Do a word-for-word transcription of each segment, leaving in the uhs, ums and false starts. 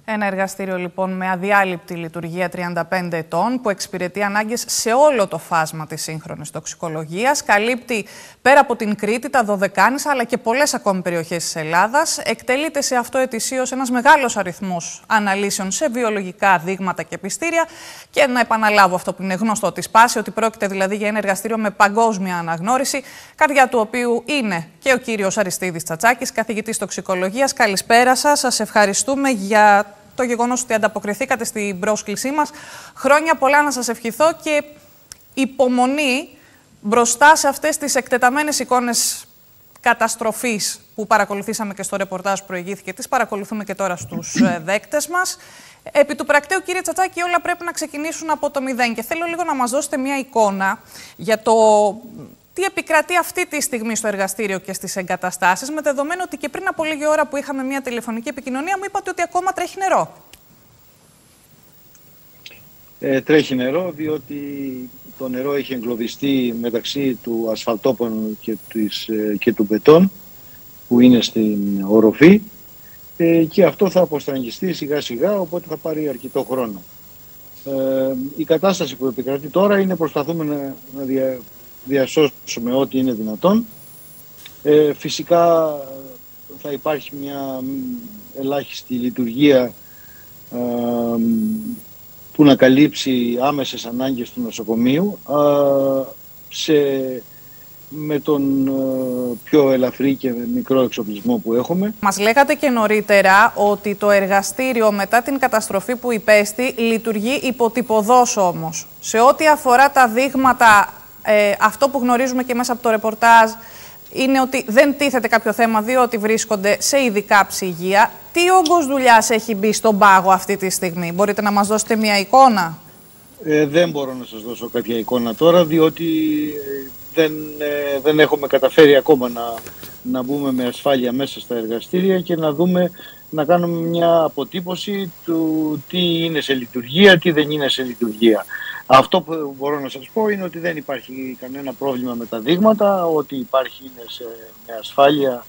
Ένα εργαστήριο λοιπόν με αδιάλειπτη λειτουργία τριάντα πέντε ετών που εξυπηρετεί ανάγκες σε όλο το φάσμα της σύγχρονης τοξικολογίας. Καλύπτει πέρα από την Κρήτη, τα Δωδεκάνησα αλλά και πολλές ακόμη περιοχές της Ελλάδας. Εκτελείται σε αυτό ετησίως ένας μεγάλος αριθμός αναλύσεων σε βιολογικά δείγματα και πιστήρια. Και να επαναλάβω αυτό που είναι γνωστό της πάση, ότι πρόκειται δηλαδή για ένα εργαστήριο με παγκόσμια αναγνώριση, καρδιά του οποίου είναι και ο κύριος Αριστίδης Τσατσάκης, καθηγητής τοξικολογίας. Καλησπέρα σας. Σας ευχαριστούμε για το γεγονός ότι ανταποκριθήκατε στην πρόσκλησή μας. Χρόνια πολλά να σας ευχηθώ και υπομονή μπροστά σε αυτές τις εκτεταμένες εικόνες καταστροφής που παρακολουθήσαμε και στο ρεπορτάζ που προηγήθηκε. Τις παρακολουθούμε και τώρα στους δέκτες μας. Επί του πρακτέου, κύριε Τσατσάκη, όλα πρέπει να ξεκινήσουν από το μηδέν και θέλω λίγο να μας δώσετε μια εικόνα για το τι επικρατεί αυτή τη στιγμή στο εργαστήριο και στις εγκαταστάσεις, με δεδομένο ότι και πριν από λίγη ώρα που είχαμε μια τηλεφωνική επικοινωνία μου είπατε ότι ακόμα τρέχει νερό. Ε, τρέχει νερό, διότι το νερό έχει εγκλωβιστεί μεταξύ του ασφαλτόπων και, της, και του μπετόν που είναι στην οροφή ε, και αυτό θα αποστραγγιστεί σιγά σιγά, οπότε θα πάρει αρκετό χρόνο. Ε, η κατάσταση που επικρατεί τώρα είναι προσπαθούμε να, να δια, διασώσουμε ό,τι είναι δυνατόν. Ε, φυσικά θα υπάρχει μια ελάχιστη λειτουργία ε, που να καλύψει άμεσες ανάγκες του νοσοκομείου ε, σε, με τον ε, πιο ελαφρύ και μικρό εξοπλισμό που έχουμε. Μας λέγατε και νωρίτερα ότι το εργαστήριο μετά την καταστροφή που υπέστη λειτουργεί υποτυπωδώς όμως. Σε ό,τι αφορά τα δείγματα, Ε, αυτό που γνωρίζουμε και μέσα από το ρεπορτάζ είναι ότι δεν τίθεται κάποιο θέμα διότι βρίσκονται σε ειδικά ψυγεία. Τι όγκος δουλειάς έχει μπει στον πάγο αυτή τη στιγμή? Μπορείτε να μας δώσετε μια εικόνα? Ε, δεν μπορώ να σας δώσω κάποια εικόνα τώρα, διότι δεν, ε, δεν έχουμε καταφέρει ακόμα να, να μπούμε με ασφάλεια μέσα στα εργαστήρια και να δούμε, να κάνουμε μια αποτύπωση του τι είναι σε λειτουργία, τι δεν είναι σε λειτουργία. Αυτό που μπορώ να σας πω είναι ότι δεν υπάρχει κανένα πρόβλημα με τα δείγματα, ότι υπάρχει είναι σε, με ασφάλεια,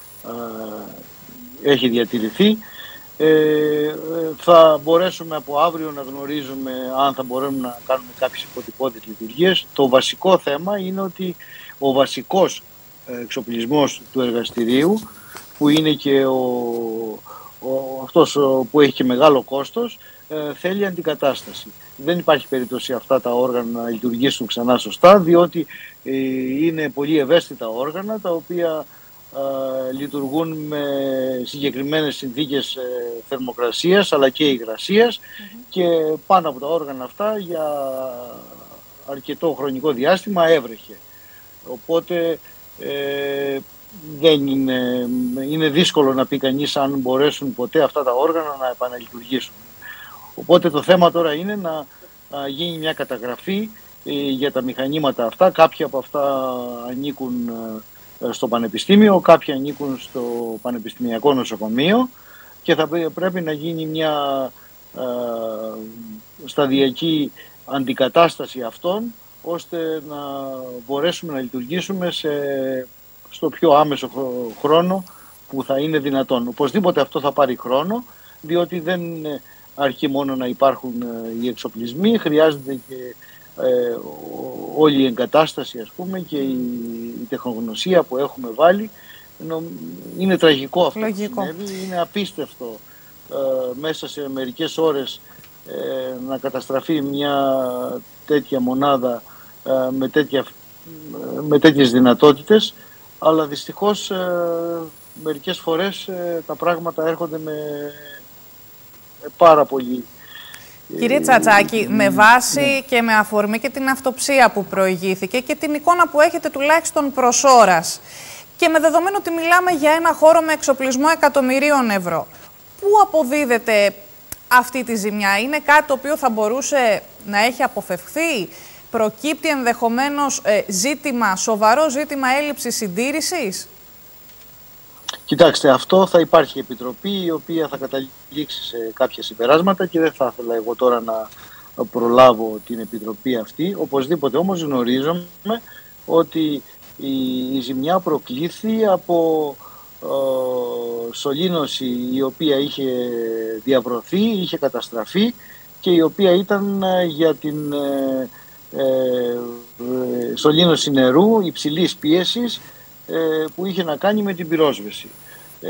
ε, έχει διατηρηθεί. Ε, θα μπορέσουμε από αύριο να γνωρίζουμε αν θα μπορούμε να κάνουμε κάποιες υποτυπώδεις λειτουργίες. Το βασικό θέμα είναι ότι ο βασικός εξοπλισμός του εργαστηρίου, που είναι και ο, ο, αυτός που έχει και μεγάλο κόστος, ε, θέλει αντικατάσταση. Δεν υπάρχει περίπτωση αυτά τα όργανα να λειτουργήσουν ξανά σωστά, διότι ε, είναι πολύ ευαίσθητα όργανα τα οποία ε, λειτουργούν με συγκεκριμένες συνθήκες ε, θερμοκρασίας αλλά και υγρασίας mm-hmm. και πάνω από τα όργανα αυτά για αρκετό χρονικό διάστημα έβρεχε. Οπότε ε, δεν είναι, είναι δύσκολο να πει κανείς αν μπορέσουν ποτέ αυτά τα όργανα να επαναλειτουργήσουν. Οπότε το θέμα τώρα είναι να α, γίνει μια καταγραφή ε, για τα μηχανήματα αυτά. Κάποια από αυτά ανήκουν ε, στο Πανεπιστήμιο, κάποια ανήκουν στο Πανεπιστημιακό Νοσοκομείο και θα πρέπει να γίνει μια ε, σταδιακή αντικατάσταση αυτών, ώστε να μπορέσουμε να λειτουργήσουμε σε, στο πιο άμεσο χρόνο που θα είναι δυνατόν. Οπωσδήποτε αυτό θα πάρει χρόνο, διότι δεν αρκεί μόνο να υπάρχουν οι εξοπλισμοί, χρειάζεται και ε, όλη η εγκατάσταση, ας πούμε, και η, η τεχνογνωσία που έχουμε βάλει. Είναι τραγικό αυτό που συνέβη, είναι απίστευτο ε, μέσα σε μερικές ώρες ε, να καταστραφεί μια τέτοια μονάδα ε, με, τέτοια, με τέτοιες δυνατότητες, αλλά δυστυχώς ε, μερικές φορές ε, τα πράγματα έρχονται με πάρα πολύ. Κύριε Τσατσάκη, με βάση ναι. και με αφορμή και την αυτοψία που προηγήθηκε και την εικόνα που έχετε τουλάχιστον προς ώρας και με δεδομένο ότι μιλάμε για ένα χώρο με εξοπλισμό εκατομμυρίων ευρώ, πού αποδίδεται αυτή τη ζημιά? Είναι κάτι το οποίο θα μπορούσε να έχει αποφευχθεί? Προκύπτει ενδεχομένως ε, ζήτημα, σοβαρό ζήτημα έλλειψης συντήρησης? Κοιτάξτε, αυτό θα υπάρχει επιτροπή η οποία θα καταλήξει σε κάποια συμπεράσματα και δεν θα ήθελα εγώ τώρα να προλάβω την επιτροπή αυτή. Οπωσδήποτε όμως γνωρίζουμε ότι η, η ζημιά προκλήθη από σωλήνωση η οποία είχε διαβρωθεί, είχε καταστραφεί και η οποία ήταν για την ε, ε, σωλήνωση νερού υψηλής πίεσης ε, που είχε να κάνει με την πυρόσβεση. Ε,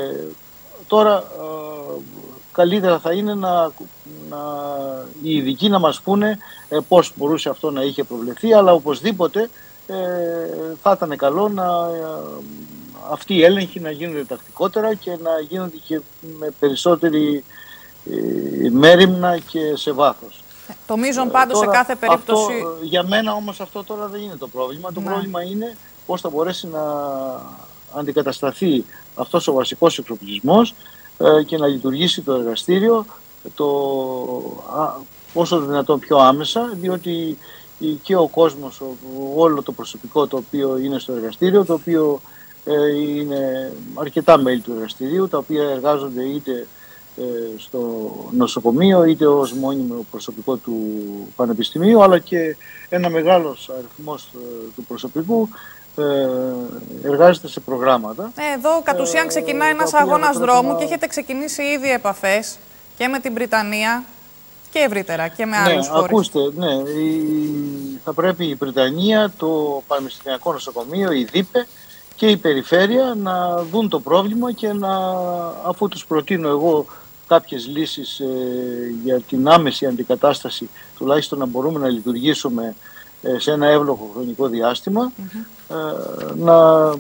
τώρα ε, καλύτερα θα είναι να, να, οι ειδικοί να μας πούνε ε, πώς μπορούσε αυτό να είχε προβλεφθεί, αλλά οπωσδήποτε ε, θα ήταν καλό να ε, αυτοί οι έλεγχοι να γίνονται τακτικότερα και να γίνονται και με περισσότερη ε, μέριμνα και σε βάθος. Το μείζον πάντως σε κάθε περίπτωση... Αυτό, για μένα όμως αυτό τώρα δεν είναι το πρόβλημα. Ναι. Το πρόβλημα είναι πώς θα μπορέσει να αντικατασταθεί αυτός ο βασικός εξοπλισμός ε, και να λειτουργήσει το εργαστήριο το, α, όσο το δυνατόν πιο άμεσα, διότι και ο κόσμος, ο, όλο το προσωπικό το οποίο είναι στο εργαστήριο, το οποίο ε, είναι αρκετά μέλη του εργαστηρίου, τα οποία εργάζονται είτε ε, στο νοσοκομείο είτε ως μόνιμο προσωπικό του Πανεπιστημίου, αλλά και ένα μεγάλος αριθμός ε, του προσωπικού ε, εργάζεται σε προγράμματα. Ε, εδώ κατ' ουσίαν ξεκινάει ε, ένας αγώνας δρόμου να... και έχετε ξεκινήσει ήδη επαφές και με την Βρυτανία και ευρύτερα και με άλλους ναι, φορείς. Ακούστε, ναι, η, θα πρέπει η Βρυτανία, το Πανεπιστημιακό Νοσοκομείο, η ΔΥΠΕ και η Περιφέρεια να δουν το πρόβλημα και να, αφού τους προτείνω εγώ κάποιες λύσεις ε, για την άμεση αντικατάσταση, τουλάχιστον να μπορούμε να λειτουργήσουμε ε, σε ένα εύλογο χρονικό διάστημα, mm-hmm. ε, να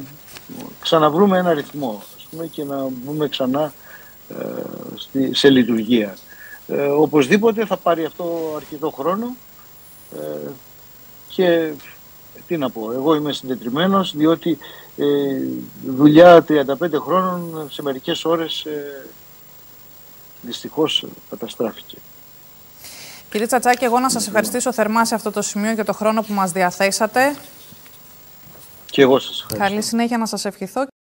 ξαναβρούμε ένα ρυθμό, ας πούμε, και να μπούμε ξανά ε, στη, σε λειτουργία. Ε, οπωσδήποτε θα πάρει αυτό αρκετό χρόνο ε, και τι να πω, εγώ είμαι συντετριμμένος διότι ε, δουλειά τριάντα πέντε χρόνων σε μερικές ώρες ε, δυστυχώς καταστράφηκε. Κύριε Τσατσάκη, εγώ να σας ευχαριστήσω θερμά σε αυτό το σημείο για το χρόνο που μας διαθέσατε. Και εγώ σας ευχαριστώ. Καλή συνέχεια να σας ευχηθώ.